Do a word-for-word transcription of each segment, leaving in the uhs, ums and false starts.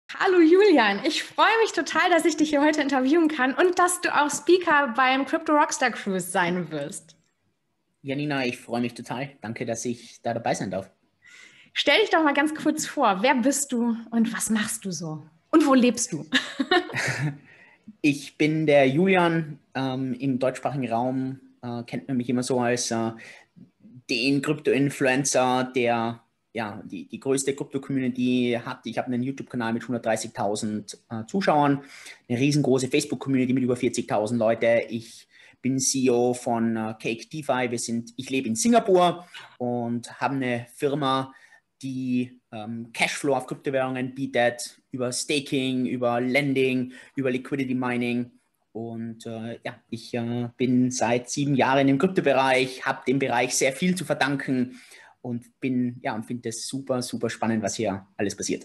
Hallo Julian, ich freue mich total, dass ich dich hier heute interviewen kann und dass du auch Speaker beim Crypto Rockstar Cruise sein wirst. Janina, ich freue mich total. Danke, dass ich da dabei sein darf. Stell dich doch mal ganz kurz vor, wer bist du und was machst du so? Und wo lebst du? Ich bin der Julian. Ähm, im deutschsprachigen Raum äh, kennt man mich immer so als äh, den Krypto-Influencer, der ja, die, die größte Krypto-Community hat. Ich habe einen YouTube-Kanal mit hundertdreißigtausend äh, Zuschauern, eine riesengroße Facebook-Community mit über vierzigtausend Leute. Ich bin C E O von äh, Cake DeFi. Wir sind, ich lebe in Singapur und habe eine Firma, die ähm, Cashflow auf Kryptowährungen bietet, über Staking, über Lending, über Liquidity Mining. Und äh, ja, ich äh, bin seit sieben Jahren im Kryptobereich, habe dem Bereich sehr viel zu verdanken und bin, ja, und finde es super, super spannend, was hier alles passiert.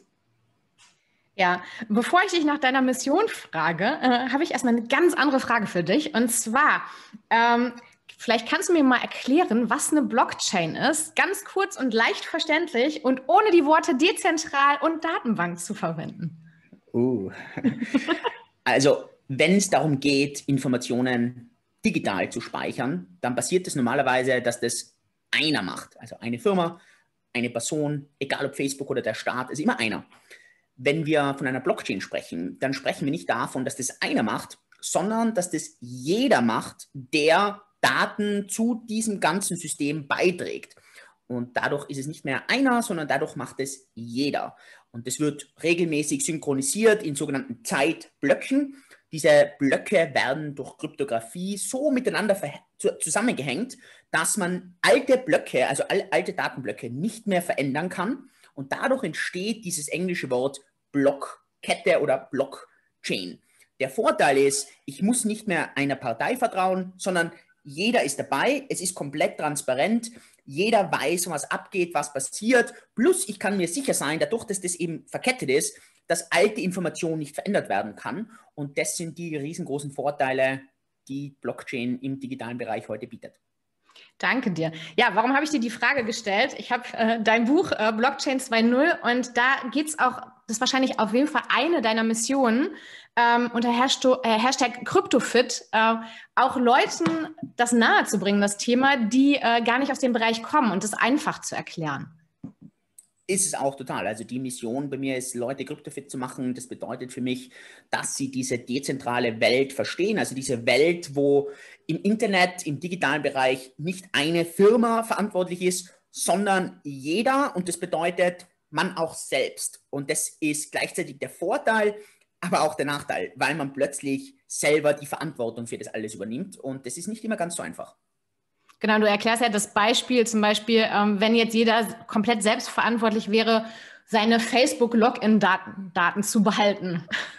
Ja, bevor ich dich nach deiner Mission frage, äh, habe ich erstmal eine ganz andere Frage für dich. Und zwar, ähm, vielleicht kannst du mir mal erklären, was eine Blockchain ist, ganz kurz und leicht verständlich und ohne die Worte dezentral und Datenbank zu verwenden. Uh. Also, wenn es darum geht, Informationen digital zu speichern, dann passiert es normalerweise, dass das einer macht. Also eine Firma, eine Person, egal ob Facebook oder der Staat, ist immer einer. Wenn wir von einer Blockchain sprechen, dann sprechen wir nicht davon, dass das einer macht, sondern dass das jeder macht, der Daten zu diesem ganzen System beiträgt. Und dadurch ist es nicht mehr einer, sondern dadurch macht es jeder. Und das wird regelmäßig synchronisiert in sogenannten Zeitblöcken. Diese Blöcke werden durch Kryptographie so miteinander zusammengehängt, dass man alte Blöcke, also alte Datenblöcke, nicht mehr verändern kann. Und dadurch entsteht dieses englische Wort Blockkette oder Blockchain. Der Vorteil ist, ich muss nicht mehr einer Partei vertrauen, sondern jeder ist dabei, es ist komplett transparent, jeder weiß, was abgeht, was passiert, plus ich kann mir sicher sein, dadurch, dass das eben verkettet ist, dass alte Information nicht verändert werden kann. Und das sind die riesengroßen Vorteile, die Blockchain im digitalen Bereich heute bietet. Danke dir. Ja, warum habe ich dir die Frage gestellt? Ich habe äh, dein Buch äh, Blockchain zwei Punkt null und da geht es auch, das ist wahrscheinlich auf jeden Fall eine deiner Missionen, ähm, unter Hashtag, äh, Hashtag CryptoFit, äh, auch Leuten das nahe zu bringen, das Thema, die äh, gar nicht aus dem Bereich kommen und das einfach zu erklären. Ist es auch total. Also die Mission bei mir ist, Leute kryptofit zu machen. Das bedeutet für mich, dass sie diese dezentrale Welt verstehen. Also diese Welt, wo im Internet, im digitalen Bereich nicht eine Firma verantwortlich ist, sondern jeder. Und das bedeutet, man auch selbst. Und das ist gleichzeitig der Vorteil, aber auch der Nachteil, weil man plötzlich selber die Verantwortung für das alles übernimmt. Und das ist nicht immer ganz so einfach. Genau, du erklärst ja das Beispiel, zum Beispiel, ähm, wenn jetzt jeder komplett selbstverantwortlich wäre, seine Facebook-Login-Daten Daten zu behalten.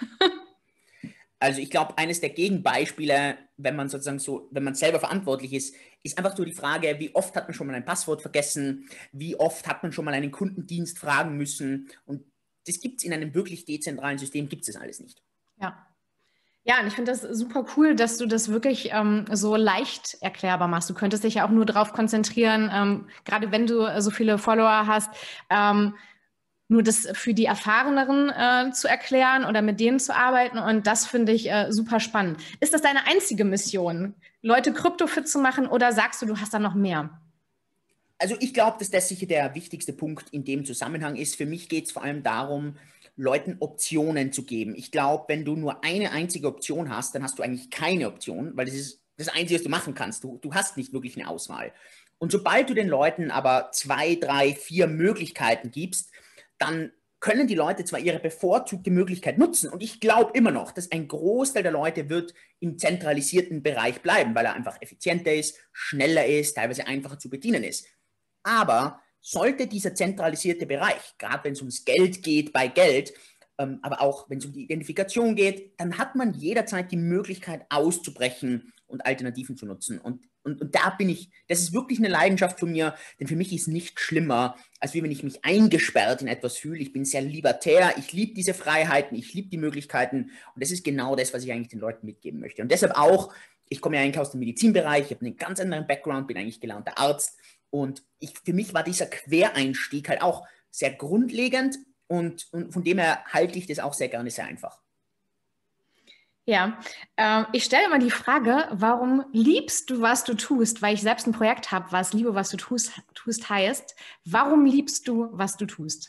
Also ich glaube, eines der Gegenbeispiele, wenn man sozusagen so, wenn man selber verantwortlich ist, ist einfach so die Frage, wie oft hat man schon mal ein Passwort vergessen, wie oft hat man schon mal einen Kundendienst fragen müssen. Und das gibt es in einem wirklich dezentralen System, gibt es das alles nicht. Ja. Ja, und ich finde das super cool, dass du das wirklich ähm, so leicht erklärbar machst. Du könntest dich ja auch nur darauf konzentrieren, ähm, gerade wenn du äh, so viele Follower hast, ähm, nur das für die Erfahreneren äh, zu erklären oder mit denen zu arbeiten. Und das finde ich äh, super spannend. Ist das deine einzige Mission, Leute kryptofit zu machen, oder sagst du, du hast da noch mehr? Also ich glaube, dass das sicher der wichtigste Punkt in dem Zusammenhang ist. Für mich geht es vor allem darum, Leuten Optionen zu geben. Ich glaube, wenn du nur eine einzige Option hast, dann hast du eigentlich keine Option, weil das ist das Einzige, was du machen kannst. Du, du hast nicht wirklich eine Auswahl. Und sobald du den Leuten aber zwei, drei, vier Möglichkeiten gibst, dann können die Leute zwar ihre bevorzugte Möglichkeit nutzen. Und ich glaube immer noch, dass ein Großteil der Leute wird im zentralisierten Bereich bleiben, weil er einfach effizienter ist, schneller ist, teilweise einfacher zu bedienen ist. Aber sollte dieser zentralisierte Bereich, gerade wenn es ums Geld geht, bei Geld, ähm, aber auch wenn es um die Identifikation geht, dann hat man jederzeit die Möglichkeit auszubrechen und Alternativen zu nutzen. Und, und, und da bin ich, das ist wirklich eine Leidenschaft von mir, denn für mich ist nichts schlimmer, als wie wenn ich mich eingesperrt in etwas fühle. Ich bin sehr libertär, ich liebe diese Freiheiten, ich liebe die Möglichkeiten und das ist genau das, was ich eigentlich den Leuten mitgeben möchte. Und deshalb auch, ich komme ja eigentlich aus dem Medizinbereich, ich habe einen ganz anderen Background, bin eigentlich gelernter Arzt und ich, für mich war dieser Quereinstieg halt auch sehr grundlegend, Und, und von dem her halte ich das auch sehr gerne sehr einfach. Ja, äh, ich stelle immer die Frage, warum liebst du, was du tust? Weil ich selbst ein Projekt habe, was Liebe, was du tust, tust heißt. Warum liebst du, was du tust?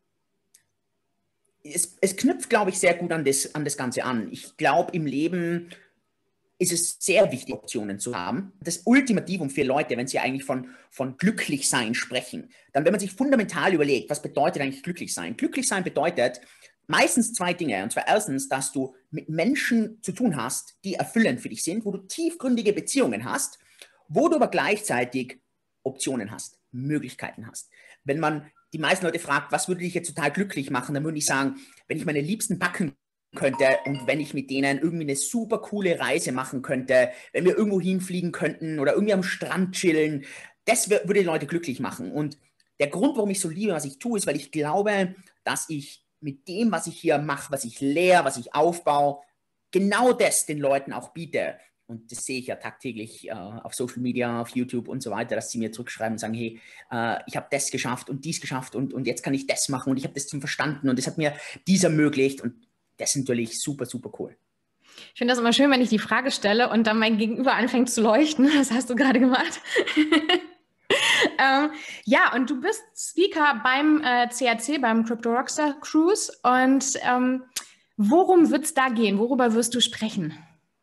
Es, es knüpft, glaube ich, sehr gut an das, an das Ganze an. Ich glaube, im Leben ist es sehr wichtig, Optionen zu haben. Das Ultimativum für Leute, wenn sie eigentlich von, von Glücklichsein sprechen, dann, wenn man sich fundamental überlegt, was bedeutet eigentlich Glücklichsein? Glücklichsein bedeutet meistens zwei Dinge. Und zwar erstens, dass du mit Menschen zu tun hast, die erfüllend für dich sind, wo du tiefgründige Beziehungen hast, wo du aber gleichzeitig Optionen hast, Möglichkeiten hast. Wenn man die meisten Leute fragt, was würde dich jetzt total glücklich machen, dann würde ich sagen, wenn ich meine Liebsten backen könnte und wenn ich mit denen irgendwie eine super coole Reise machen könnte, wenn wir irgendwo hinfliegen könnten oder irgendwie am Strand chillen, das würde die Leute glücklich machen. Und der Grund, warum ich so liebe, was ich tue, ist, weil ich glaube, dass ich mit dem, was ich hier mache, was ich lehre, was ich aufbaue, genau das den Leuten auch biete. Und das sehe ich ja tagtäglich äh, auf Social Media, auf YouTube und so weiter, dass sie mir zurückschreiben und sagen, hey, äh, ich habe das geschafft und dies geschafft und, und jetzt kann ich das machen und ich habe das zum Verstanden und das hat mir dies ermöglicht und das ist natürlich super, super cool. Ich finde das immer schön, wenn ich die Frage stelle und dann mein Gegenüber anfängt zu leuchten. Das hast du gerade gemacht. ähm, ja, und du bist Speaker beim äh, C R C, beim Crypto Rockstar Cruise. Und ähm, worum wird es da gehen? Worüber wirst du sprechen?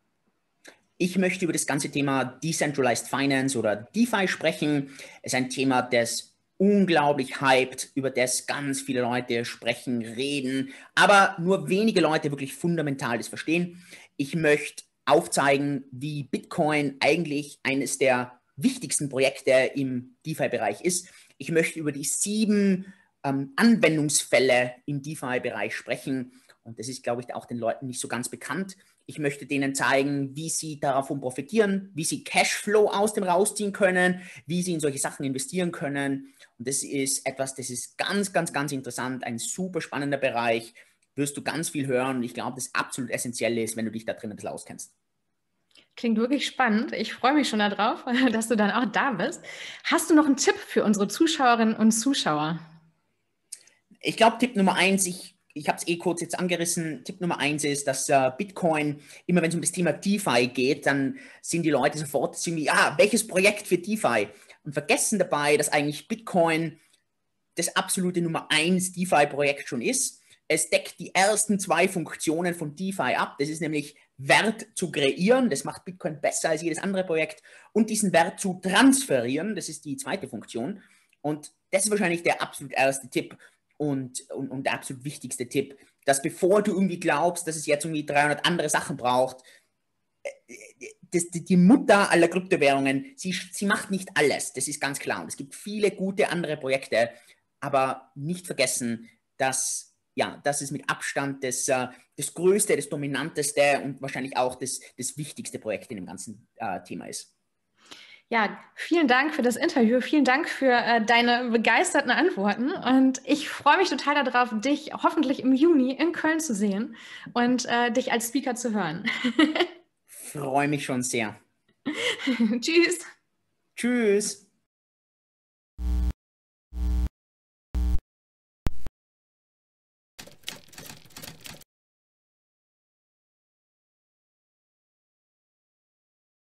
Ich möchte über das ganze Thema Decentralized Finance oder DeFi sprechen. Es ist ein Thema, das unglaublich hyped, über das ganz viele Leute sprechen, reden, aber nur wenige Leute wirklich fundamental das verstehen. Ich möchte aufzeigen, wie Bitcoin eigentlich eines der wichtigsten Projekte im DeFi-Bereich ist. Ich möchte über die sieben ähm, Anwendungsfälle im DeFi-Bereich sprechen. Und das ist, glaube ich, auch den Leuten nicht so ganz bekannt. Ich möchte denen zeigen, wie sie davon profitieren, wie sie Cashflow aus dem rausziehen können, wie sie in solche Sachen investieren können. Und das ist etwas, das ist ganz, ganz, ganz interessant, ein super spannender Bereich. Wirst du ganz viel hören. Und ich glaube, das absolut essentiell ist, wenn du dich da drin ein bisschen auskennst. Klingt wirklich spannend. Ich freue mich schon darauf, dass du dann auch da bist. Hast du noch einen Tipp für unsere Zuschauerinnen und Zuschauer? Ich glaube, Tipp Nummer eins, ich, ich habe es eh kurz jetzt angerissen, Tipp Nummer eins ist, dass äh, Bitcoin, immer wenn es um das Thema DeFi geht, dann sind die Leute sofort irgendwie, ah, welches Projekt für DeFi? Und vergessen dabei, dass eigentlich Bitcoin das absolute Nummer eins DeFi-Projekt schon ist. Es deckt die ersten zwei Funktionen von DeFi ab. Das ist nämlich Wert zu kreieren. Das macht Bitcoin besser als jedes andere Projekt. Und diesen Wert zu transferieren. Das ist die zweite Funktion. Und das ist wahrscheinlich der absolut erste Tipp und, und, und der absolut wichtigste Tipp, dass bevor du irgendwie glaubst, dass es jetzt irgendwie dreihundert andere Sachen braucht, das, die Mutter aller Kryptowährungen, sie, sie macht nicht alles. Das ist ganz klar. Und es gibt viele gute andere Projekte, aber nicht vergessen, dass ja, das ist mit Abstand das, äh, das größte, das dominanteste und wahrscheinlich auch das, das wichtigste Projekt in dem ganzen äh, Thema ist. Ja, vielen Dank für das Interview. Vielen Dank für äh, deine begeisterten Antworten. Und ich freue mich total darauf, dich hoffentlich im Juni in Köln zu sehen und äh, dich als Speaker zu hören. Freue mich schon sehr. Tschüss. Tschüss.